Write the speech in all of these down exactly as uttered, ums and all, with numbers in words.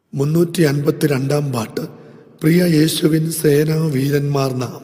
മുന്നൂറ്റി അൻപത്തിരണ്ടാം പാട്ട്. പ്രിയ യേശുവിൻ സേനാ വീരന്മാർ നാം.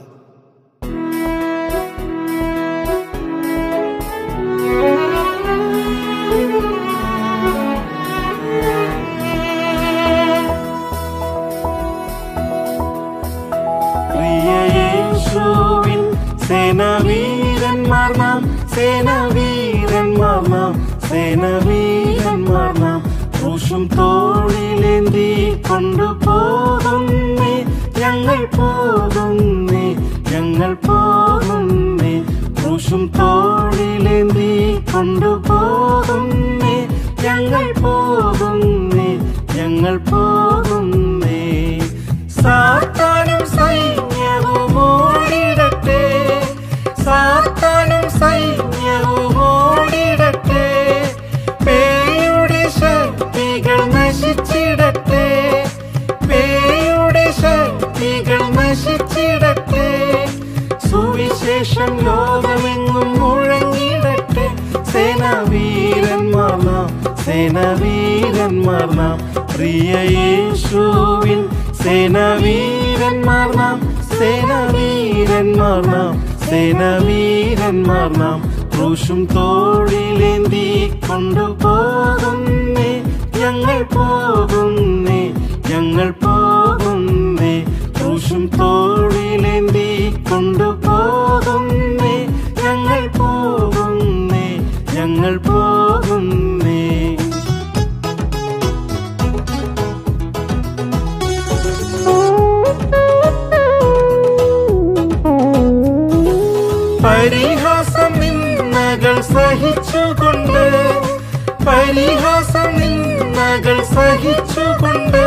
പ്രിയ യേശുവിൻ സേനാ വീരന്മാർ നാം, സേനാ വീരന്മാർ നാം, സേനാ വീരന്മാർ നാം. ക്രൂശും തോളിലേന്തി കൊണ്ടുപോകുന്നേ, ഞങ്ങൾ പോകുന്നേ, ഞങ്ങൾ പോകുന്നേ. ക്രൂശും തോളിലേന്തി കൊണ്ടുപോകുന്നേ, ഞങ്ങൾ പോകുന്നേ, ഞങ്ങൾ പോകുന്നേ. സാത്താനും സൈന്യവും ഓടിടട്ടെ, സാത്താനും സൈന്യവും ഓടിടട്ടെ. പേയുടെ ശക്തികൾ നശിച്ചിടട്ടെ, പേയുടെ ശക്തികൾ നശിച്ചിടട്ടെ. സുവിശേഷം ലോകമെങ്ങും മുഴങ്ങിടട്ടെ. സേനാവീരന്മാർ നാം, സേനാവീരന്മാർ നാം. പ്രിയ യേശുവിൻ സേനാവീരന്മാർ നാം, സേനാവീരന്മാർ നാം, സേനാവീരന്മാർ നാം. ക്രൂശും തോളിലേന്തി കൊണ്ടുപോകുന്നേ, ഞങ്ങൾ പോകുന്നേ, ഞങ്ങൾ പോകുന്നേ. ക്രൂശും തോളിലേന്തി കൊണ്ടുപോകുന്നേ, ഞങ്ങൾ പോകുന്നേ, ഞങ്ങൾ പോകുന്നേ. പരിഹാസം നിന്ദകൾ സഹിച്ചുകൊണ്ട്, പരിഹാസം നിന്ദകൾ സഹിച്ചുകൊണ്ട്.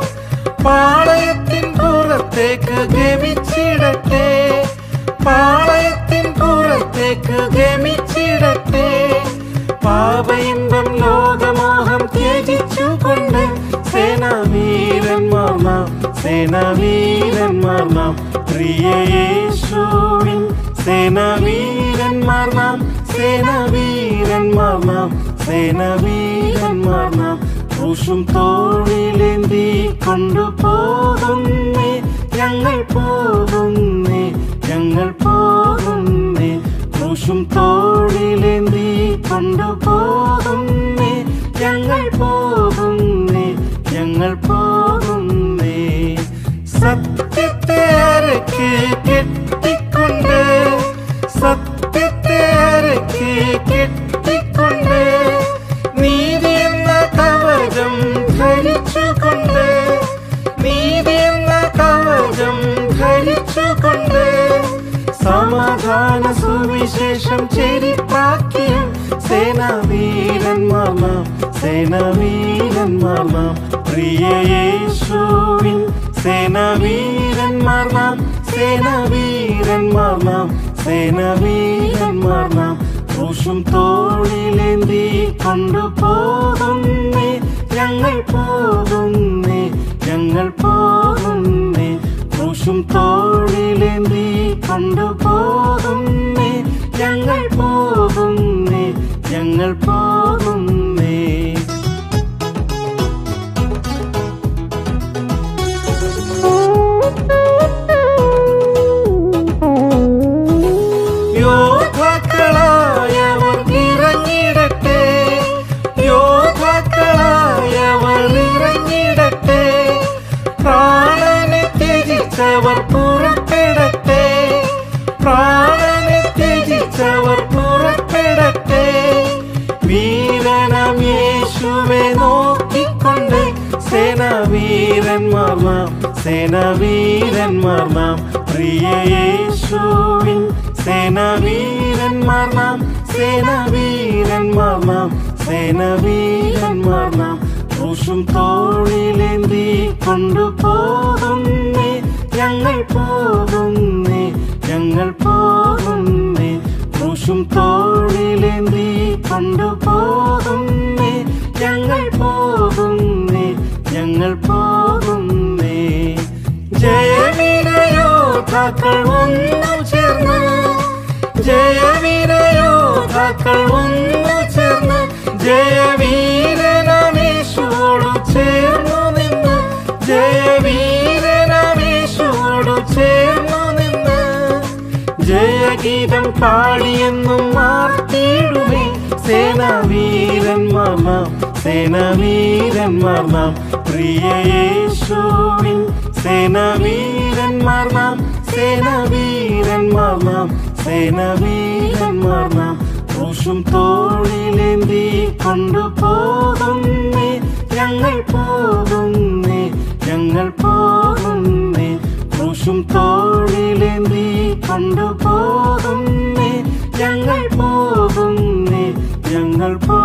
പാളയത്തിൻ പുറത്തേക്ക് ഗമിച്ചിടട്ടെ, പാളയത്തിൻ പുറത്തേക്ക് ഗമിച്ചിടട്ടെ. പാപയിമ്പം ലോകമോഹം ത്യജിച്ചുകൊണ്ട്. സേനാവീരന്മാർ നാം, സേനാവീരന്മാർ നാം. പ്രിയ യേശുവിൻ സേനാവീരന്മാർ നാം, സേനാവീരന്മാർ നാം, സേനാവീരന്മാർ നാം. ക്രൂശും തോളിലേന്തി കൊണ്ടുപോകുന്നേ, ഞങ്ങൾ പോകുന്നേ, ഞങ്ങൾ പോകുന്നേ. ക്രൂശും തോളിലേന്തി കൊണ്ടുപോകുന്നേ, ഞങ്ങൾ പോകുന്നേ, ഞങ്ങൾ പോകുന്നേ. സത്യത്തെ അരക്ക് കെട്ടിക്കൊണ്ട്, സത്യത്തെ അരക്ക് കെട്ടിക്കൊണ്ട്. നീതി എന്ന കവചം ധരിച്ചുകൊണ്ട്, നീതി എന്ന കവചം ധരിച്ചുകൊണ്ട്. സമാധാന സുവിശേഷം ചെരിപ്പാക്കിയ സേനാവീരന്മാർ നാം, സേനാവീരന്മാർ നാം. പ്രിയ യേശുവിൻ സേനാവീരന്മാർ നാം, സേനാവീരന്മാർ നാം, സേനാവീരന്മാർ നാം. ക്രൂശും തോളിലേന്തി കൊണ്ടുപോകുന്നേ, ഞങ്ങൾ പോകുന്നേ, ഞങ്ങൾ പോകുന്നേ. ക്രൂശും തോളിലേന്തി കൊണ്ടുപോകുന്നേ, ഞങ്ങൾ പോകുന്നേ, ഞങ്ങൾ പോകുന്നേ. യോദ്ധാക്കളായവർ ഇറങ്ങിടട്ടെ, യോദ്ധാക്കളായവർ ഇറങ്ങിടട്ടെ. പ്രാണനെ ത്യജിച്ചവർ പുറപ്പെടട്ടെ, പ്രാണനെ ത്യജിച്ചവർ പുറപ്പെടട്ടെ. വീരനാം യേശുവെ നോക്കിക്കൊണ്ട്. സേനാവീരന്മാർ നാം, സേനാവീരന്മാർ നാം. പ്രിയ യേശുവിൻ സേനാവീരന്മാർ നാം, സേനാവീരന്മാർ നാം, സേനാവീരന്മാർ നാം. ക്രൂശും തോളിലേന്തി കൊണ്ടുപോകുന്നേ, ഞങ്ങൾ പോകുന്നേ, ഞങ്ങൾ പോകുന്നേ. ക്രൂശും തോളിലേന്തി കൊണ്ടുപോകുന്നേ, ഞങ്ങൾ പോകുന്നേ, ഞങ്ങൾ പോകുന്നേ. ജയവീരയോദ്ധാക്കൾ ഒന്നു ചേർന്ന്, ജയവീരയോദ്ധാക്കൾ ഒന്നു ചേർന്ന്. ജയവീരനാം യേശുവോടു ചേർന്നു നിന്ന് ജയവീരനാമേശുവോടു ചേർന്നു നിന്ന് ജയഗീതം പാടിയെന്നും മാർത്തിടുമേ. സേനാവീരന്മാർ നാം, സേനാവീരന്മാർ നാം, പ്രിയ യേശുവിൻ സേനാവീരന്മാർ നാം, സേനാവീരന്മാർ നാം, സേനാവീരന്മാർ നാം. ക്രൂശും തോളിലേന്തി കൊണ്ടുപോകുന്നേ, ഞങ്ങൾ പോകുന്നേ, ഞങ്ങൾ പോകുന്നേ. ക്രൂശും തോളിലേന്തി കൊണ്ടുപോകുന്നേ, ഞങ്ങൾ പോകുന്നേ, ഞങ്ങൾ പോകുന്നേ.